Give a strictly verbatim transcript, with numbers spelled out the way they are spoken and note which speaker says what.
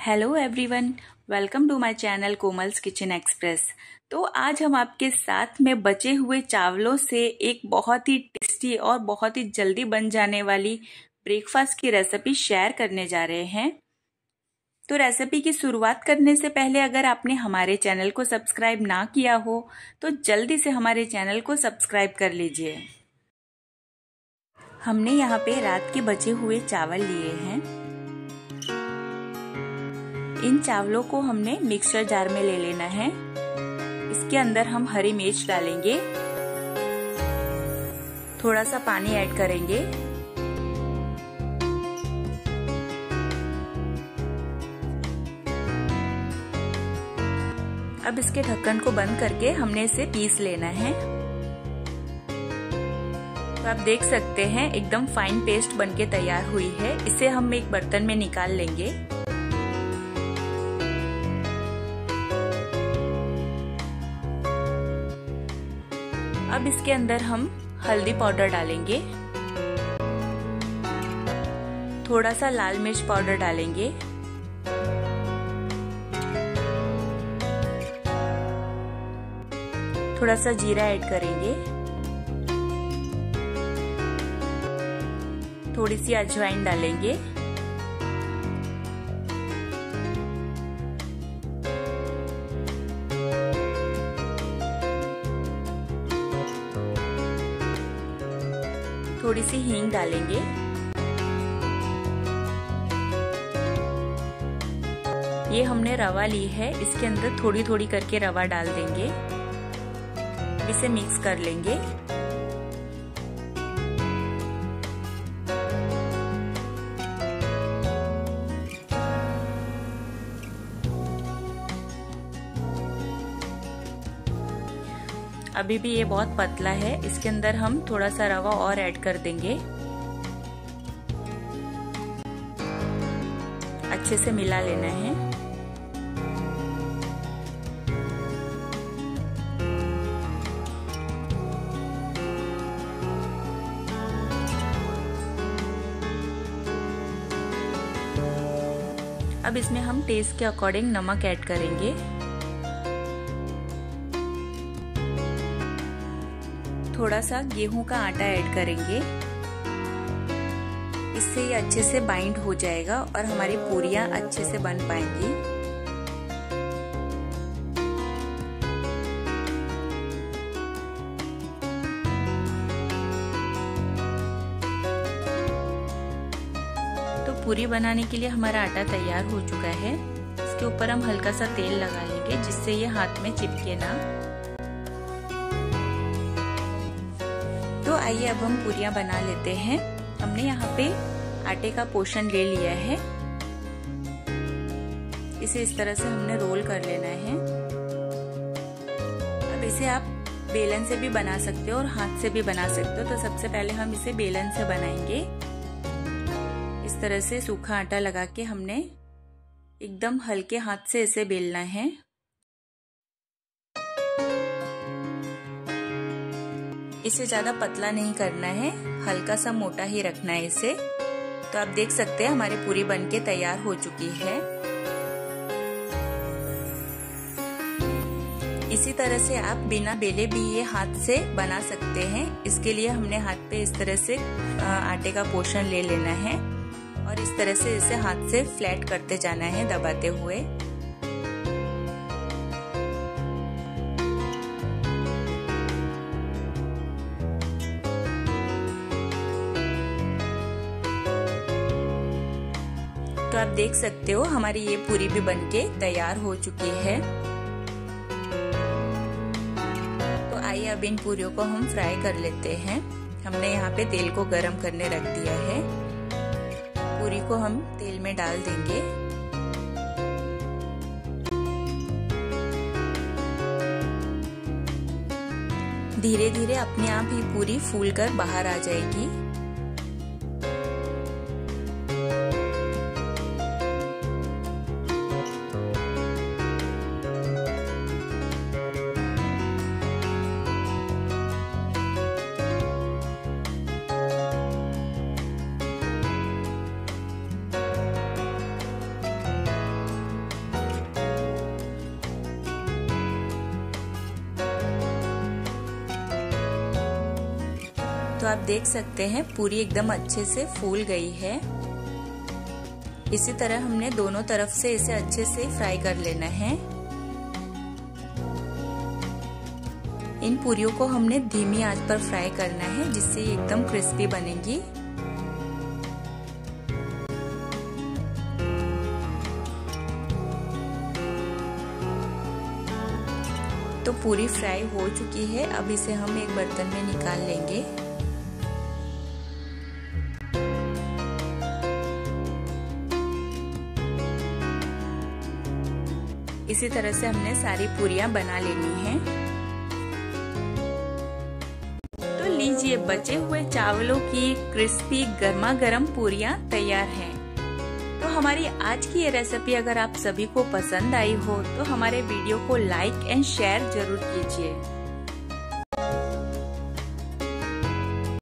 Speaker 1: Hello everyone, welcome to my channel Komal's kitchen express. तो आज हम आपके साथ में बचे हुए चावलों से एक बहुत ही टेस्टी और बहुत ही जल्दी बन जाने वाली ब्रेकफास्ट की रेसिपी शेयर करने जा रहे हैं। तो रेसिपी की शुरुआत करने से पहले अगर आपने हमारे चैनल को सब्सक्राइब ना किया हो तो जल्दी से हमारे चैनल को सब्सक्राइब कर लीजिए। हमने यहाँ पे रात के बचे हुए चावल लिए हैं। इन चावलों को हमने मिक्सर जार में ले लेना है। इसके अंदर हम हरी मिर्च डालेंगे, थोड़ा सा पानी ऐड करेंगे, अब इसके ढक्कन को बंद करके हमने इसे पीस लेना है। तो आप देख सकते हैं एकदम फाइन पेस्ट बनके तैयार हुई है। इसे हम एक बर्तन में निकाल लेंगे। अब इसके अंदर हम हल्दी पाउडर डालेंगे, थोड़ा सा लाल मिर्च पाउडर डालेंगे, थोड़ा सा जीरा ऐड करेंगे, थोड़ी सी अजवाइन डालेंगे, थोड़ी सी हींग डालेंगे, ये हमने रवा ली है, इसके अंदर थोड़ी थोड़ी करके रवा डाल देंगे, इसे मिक्स कर लेंगे। अभी भी ये बहुत पतला है, इसके अंदर हम थोड़ा सा रवा और ऐड कर देंगे। अच्छे से मिला लेना है। अब इसमें हम टेस्ट के अकॉर्डिंग नमक ऐड करेंगे। थोड़ा सा गेहूं का आटा ऐड करेंगे, इससे ये अच्छे से बाइंड हो जाएगा और हमारी पूरियां अच्छे से बन पाएंगी। तो पूरी बनाने के लिए हमारा आटा तैयार हो चुका है। इसके ऊपर हम हल्का सा तेल लगा लेंगे जिससे ये हाथ में चिपके ना। तो आइए अब हम पूरियां बना लेते हैं। हमने यहाँ पे आटे का पोर्शन ले लिया है, इसे इस तरह से हमने रोल कर लेना है। अब इसे आप बेलन से भी बना सकते हो और हाथ से भी बना सकते हो। तो सबसे पहले हम इसे बेलन से बनाएंगे। इस तरह से सूखा आटा लगा के हमने एकदम हल्के हाथ से इसे बेलना है। इसे ज्यादा पतला नहीं करना है, हल्का सा मोटा ही रखना है इसे। तो आप देख सकते हैं हमारी पूरी बनके तैयार हो चुकी है। इसी तरह से आप बिना बेले भी ये हाथ से बना सकते हैं। इसके लिए हमने हाथ पे इस तरह से आटे का पोर्शन ले लेना है और इस तरह से इसे हाथ से फ्लैट करते जाना है दबाते हुए। तो आप देख सकते हो हमारी ये पूरी भी बनके तैयार हो चुकी है। तो आइए अब इन पूरियों को हम फ्राई कर लेते हैं। हमने यहाँ पे तेल को गरम करने रख दिया है। पूरी को हम तेल में डाल देंगे। धीरे धीरे अपने आप ही पूरी फूलकर बाहर आ जाएगी। तो आप देख सकते हैं पूरी एकदम अच्छे से फूल गई है। इसी तरह हमने दोनों तरफ से इसे अच्छे से फ्राई कर लेना है। इन पूरियों को हमने धीमी आंच पर फ्राई करना है, जिससे ये एकदम क्रिस्पी बनेगी। तो पूरी फ्राई हो चुकी है। अब इसे हम एक बर्तन में निकाल लेंगे। इसी तरह से हमने सारी पूरियां बना लेनी है। तो लीजिए, बचे हुए चावलों की क्रिस्पी गर्मा गर्म पूरियां तैयार हैं। तो हमारी आज की ये रेसिपी अगर आप सभी को पसंद आई हो तो हमारे वीडियो को लाइक एंड शेयर जरूर कीजिए।